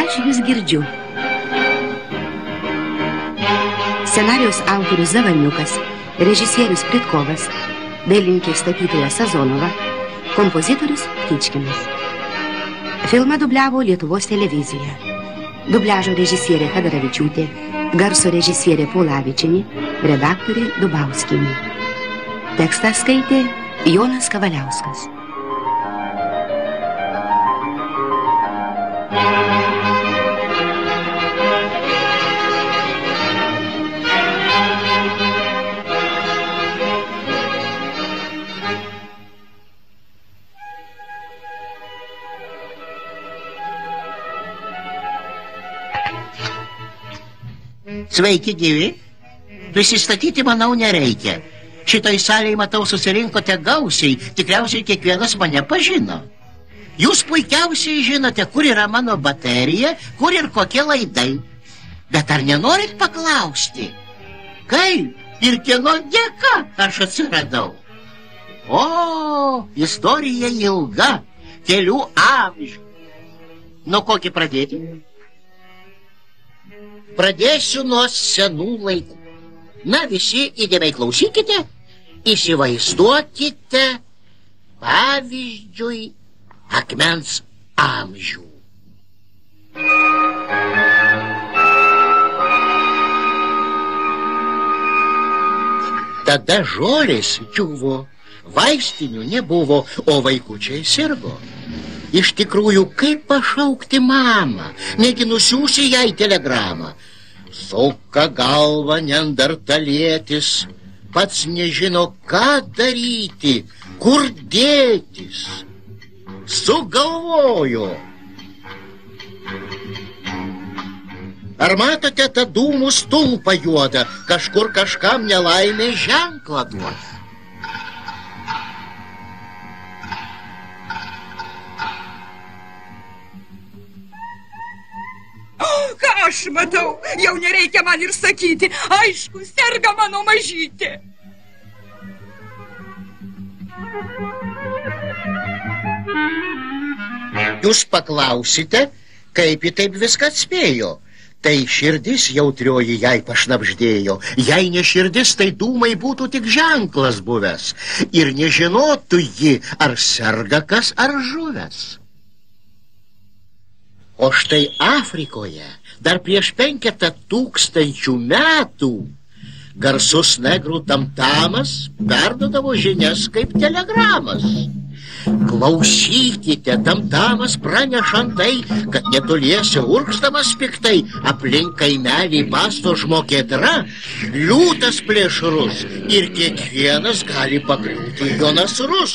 aš jūs girdžiu. Scenarijos autorius Zavalniukas, režisierius Pritkovas, dailininkės tapytoja Sazonova, kompozitorius Tyčkinas. Filmą dubliavo Lietuvos televizija. Dubliažo režisierė Chadaravičiūtė, garso režisierė Paulavičienė, redaktorė Dubauskienė. Tekstą skaitė Jonas Kavaliauskas. Sveiki, gyvi. Prisistatyti, manau, nereikia. Šitoj salėje, matau, susirinkote gausiai. Tikriausiai kiekvienas mane pažino. Jūs puikiausiai žinote, kur yra mano baterija, kur ir kokie laidai. Bet ar nenorit paklausti, kaip ir kieno dėka aš atsiradau? O, istorija ilga, kelių amžių. Nuo kokį pradėti? Pradėsiu nuo senų laikų. Na, visi įdėmiai klausykite, įsivaizduokite, pavyzdžiui, akmens amžių. Tada žolės džiuvo, vaistinių nebuvo, o vaikučiai sirgo. Iš tikrųjų, kaip pašaukti mamą, negi nusiųsi jai telegramą. Suka galva neandertalietis, pats nežino, ką daryti, kur dėtis. Sugalvojo. Ar matote tą dūmų stulpą juodą, kažkur kažkam nelaimė ženklą duoda? Ką aš matau, jau nereikia man ir sakyti, aišku, serga mano mažytė. Jūs paklausite, kaip ji taip viską atspėjo. Tai širdis jautrioji jai pašnabždėjo. Jei ne širdis, tai dūmai būtų tik ženklas buvęs. Ir nežinotų ji, ar serga kas, ar žuvęs. O štai Afrikoje dar prieš 500 metų garsus negrų tamtamas perdodavo žinias kaip telegramas. Klausykite, tamtamas pranešant tai, kad netoliese urgzdamas piktai aplink kaimelį basto žmogėdra, liūtas plėšrus ir kiekvienas gali pakliūti jo nasrus.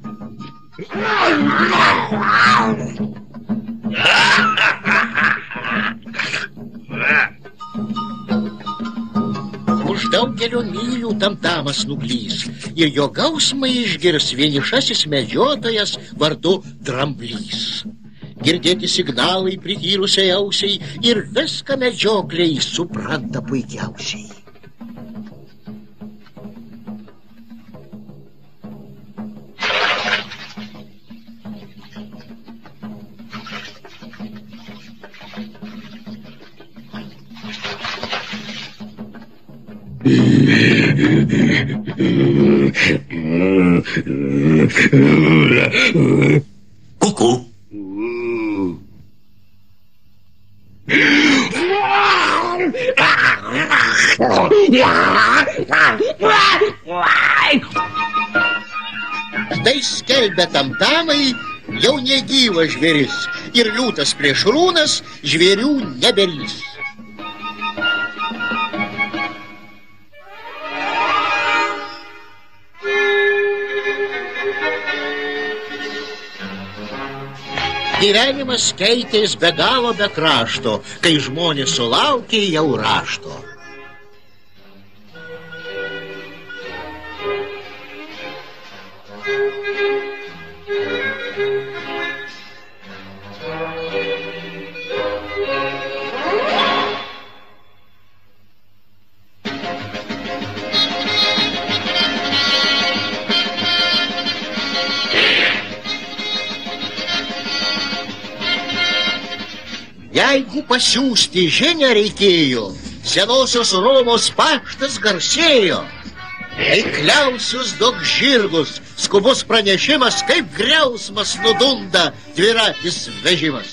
Už daugelio mylių tamtamas nuklys ir jo gausmą išgirs vienišasis medžiotojas vardu Dramblys. Girdėti signalai prityrusiai ausiai ir viską medžiokliai supranta puikiausiai. Kuku. Štai skelbia tamtamai jau negyvas žvėris ir liūtas plėšrūnas žvėrių neberys. Gyvenimas keitės be galo be krašto, kai žmonės sulaukė jau rašto. jeigu pasiųsti žinią reikėjo, senosios Romos paštas garsėjo. Eikliausius daug žirgus, skubus pranešimas, kaip griausmas nudunda dviratis vežimas.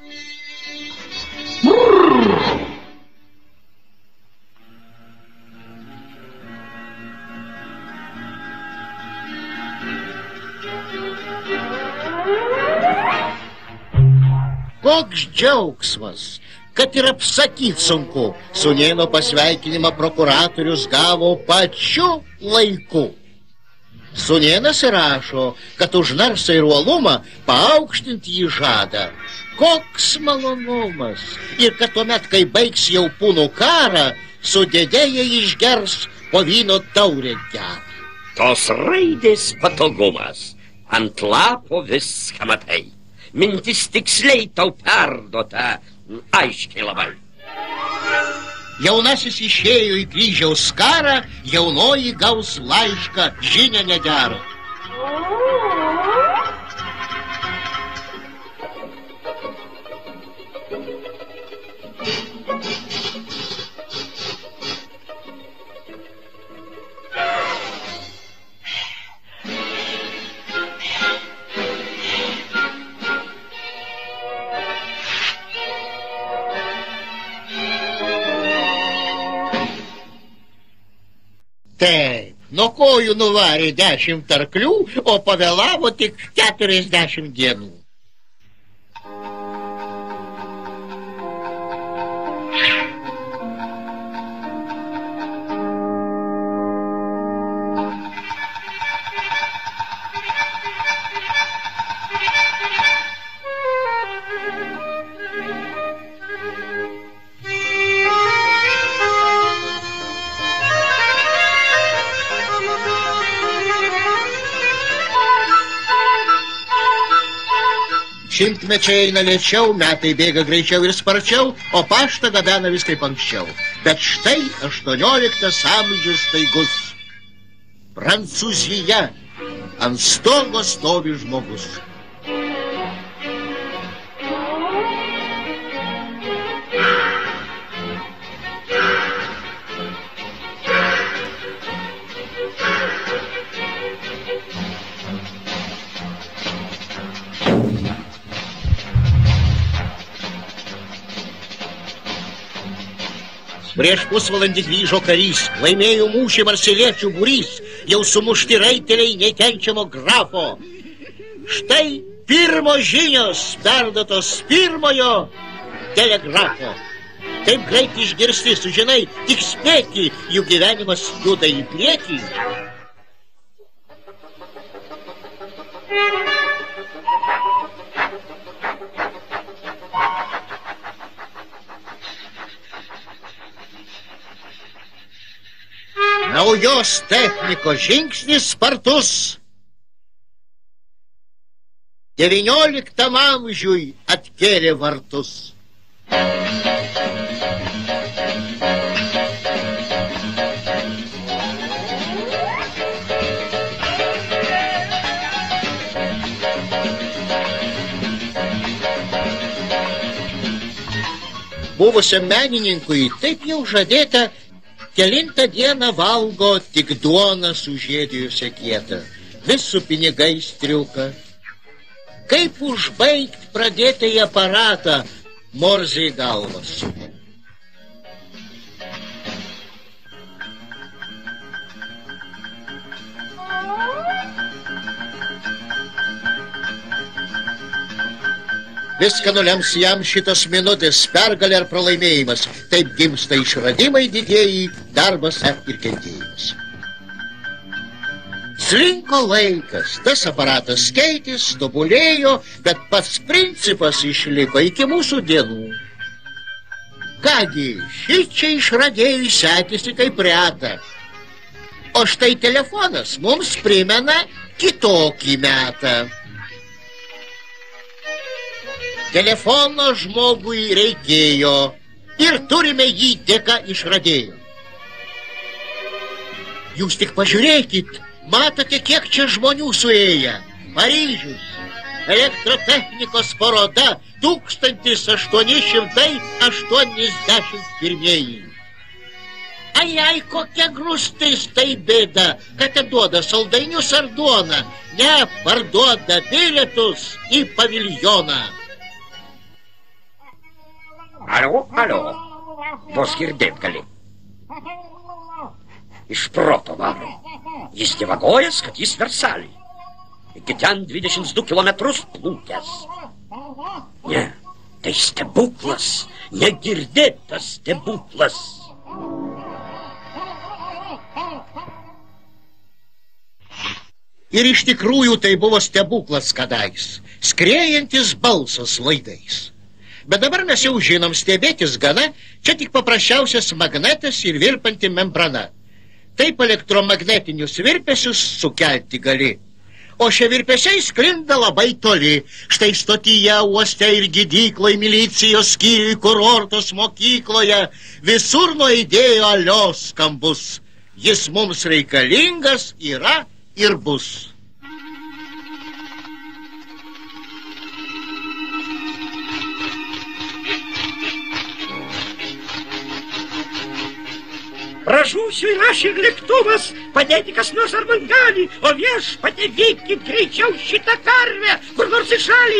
Koks džiaugsmas, kad ir apsakyt sunku. Sūnėno pasveikinimą prokuratorius gavo pačiu laiku. Sūnėnas rašo, kad už narsą ir uolumą paaukštinti jį žada. Koks malonumas! Ir kad tuomet, kai baigs jau Punų karą, su dėdėje išgers po vyno taurę gerą. Tos raidės patogumas, ant lapo viską matai. Mintis tiksliai tau perduota, aiškiai labai. Jaunasis išėjo į kryžiaus karą, jaunoji gaus laišką, žinia negerą. Taip, nuo kojų nuvarė 10 arklių, o pavėlavo tik 40 dienų. Šimtmečiai eina lėčiau, metai bėga greičiau ir sparčiau, o paštą gabena vis kaip anksčiau. Bet štai 18 amžius staigus. Prancūzija, ant stogo stovi žmogus. Prieš pusvalandį grįžo karys, laimėjo mūšį marseliečių būrys, jau sumušti raiteliai nekenčiamo grafo. Štai pirmos žinios perduotos pirmojo telegrafo. Taip greit išgirsti, sužinai, tik spėti, jų gyvenimas juda į priekį. Naujos technikos žingsnis spartus. 19 amžiui atkėlė vartus. Buvusiam menininkui taip jau žadėta, kelintą dieną valgo tik duoną sužėdėjusią kietą, vis su pinigais triuka. Kaip užbaigt pradėtąjį aparatą, Morzei galvas. Viską nulems jam šitos minutės, pergalė ar pralaimėjimas. Taip gimsta išradimai didieji, darbas ir kentėjimas. Slinko laikas, tas aparatas keitės, tobulėjo, bet pats principas išliko iki mūsų dienų. Kągi, šičia išradėjai sekėsi kaip reta. O štai telefonas mums primena kitokį metą. Telefono žmogui reikėjo ir turime jį dėka išradėjo. Jūs tik pažiūrėkit, matote, kiek čia žmonių suėję. Paryžius, elektrotechnikos paroda 1881. Ai, kokia grūstis, tai bėda, kad duoda saldainius ar duoną, ne, parduoda bilietus į paviljoną. Alio, vos girdėt gali. Iš proto varo. Jis divagojas, kad jis Versalį. Iki ten 22 kilometrus plūkęs. Ne, tai stebuklas, negirdėtas stebuklas. Ir iš tikrųjų tai buvo stebuklas kadais, skriejantis balsas laidais. Bet dabar mes jau žinom, stebėtis gana, čia tik paprasčiausias magnetas ir virpanti membrana. Taip elektromagnetinius virpesius sukelti gali. O šie virpesiai sklinda labai toli. Štai stotyje, uoste ir gydykloj, milicijos skyriui, kurortos mokykloje, visur nuaidėjo alio skambus. Jis mums reikalingas yra ir bus. Pražūsiu ir aš ir lėktuvas, padėti kas nors ar man gali, o viešpatie vykit greičiau šitą karvę, kur nors į šalį.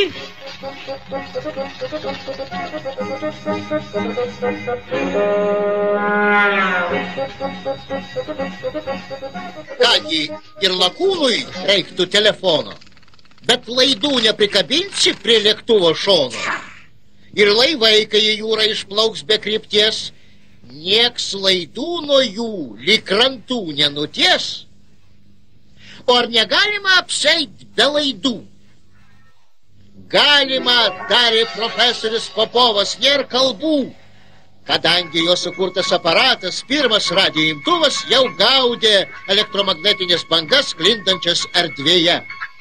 Kągi, ir lakūnui reiktų telefono, bet laidų neprikabinsi prie lėktuvo šono. Ir laivai, kai į jūrą išplauks be krypties, nieks laidų nuo jų lyg krantų nenuties. O ar negalima apseit be laidų? Galima, tarė profesorius Popovas, nėra kalbų, kadangi jo sukurtas aparatas, pirmas radijo imtuvas, jau gaudė elektromagnetinės bangas sklindančias erdvėje.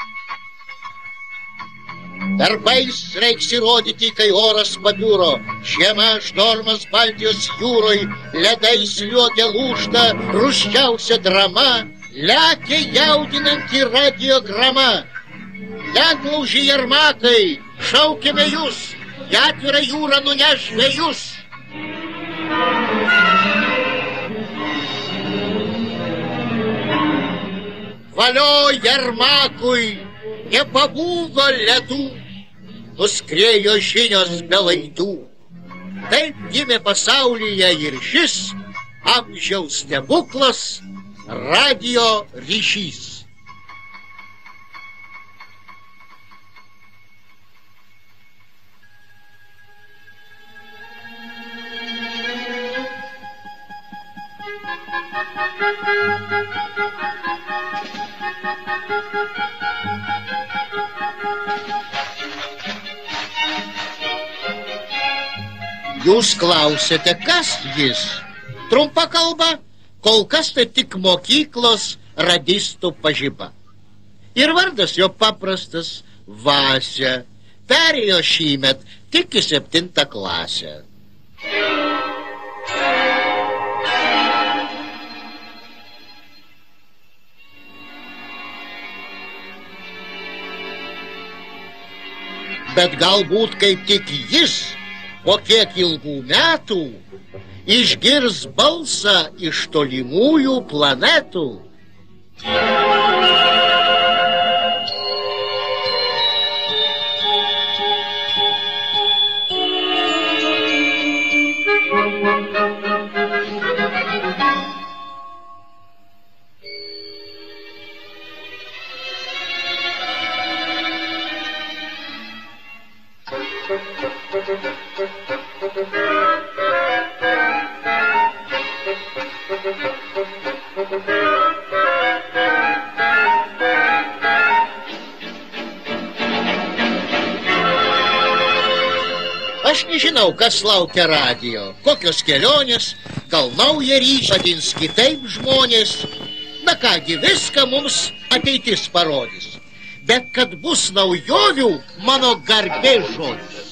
Darbais reiks įrodyti, kai oras pabiuro, žiema štormas Baltijos jūroj, ledai sliuogia lūžta, rūsčiausia drama, lekia jaudinanti radiograma. Ledlauži jarmakai, šaukiame jūs, į atvirą jūrą nuneš žvejus. Valio jarmakui, nepabūgo ledų, nuskriejo žinios be laidų. Taip gimė pasaulyje ir šis amžiaus stebuklas, radijo ryšys. Jūs klausėte, kas jis? Trumpa kalba, kol kas tai tik mokyklos radistų pažiba. Ir vardas jo paprastas Vasia. Perėjo šįmet tik į 7 klasę. Bet galbūt kaip tik jis po kiek ilgų metų išgirs balsą iš tolimųjų planetų. Aš nežinau, kas laukia radijo, kokios kelionės, gal naują ryšį vadins kitaip žmonės. Na kągi, viską mums ateitis parodys. Bet kad bus naujovių, mano garbė žodis.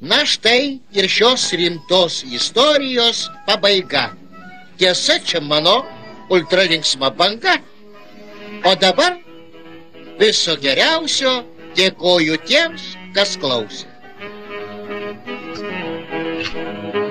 Na štai ir šios rimtos istorijos pabaiga. Tiesa, čia mano ultralinksma banga. O dabar viso geriausio, dėkoju tiems, kas klausė.